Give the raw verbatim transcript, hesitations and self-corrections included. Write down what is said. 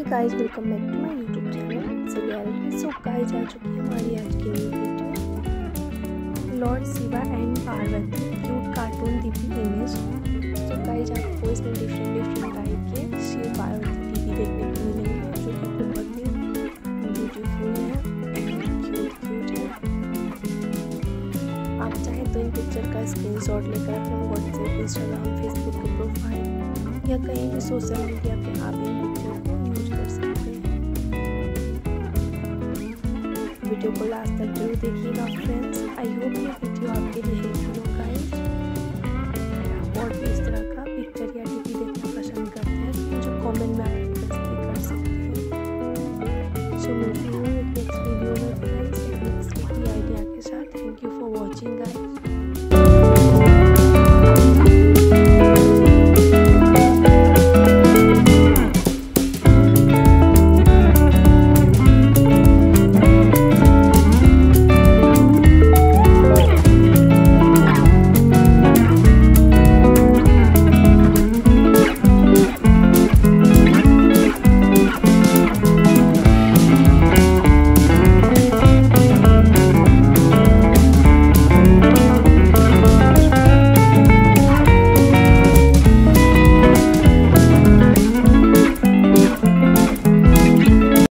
Guys, welcome back to my YouTube channel so reality. So guys, आ चुकी है हमारी आज की new video lord Shiva and Parvati cute cartoon DP image. तो गाइस, आपको इसमें डिफरेंट डिफरेंट टाइप के शिव पार्वती डीपी देखने को मिलेंगे जो कि बहुत ही ब्यूटीफुल है एंड क्यूट क्यूट है। आप चाहें तो इन पिक्चर का स्क्रीनशॉट लेकर अपने व्हाट्सएप, इंस्टाग्राम, फेसबुक के प्रोफाइल या कहीं भी सोशल मीडिया पे आप इन पिक्चर को यूज कर सकते हैं। वीडियो को लास्ट तक जरूर देखिएगा फ्रेंड्स। आई होप ये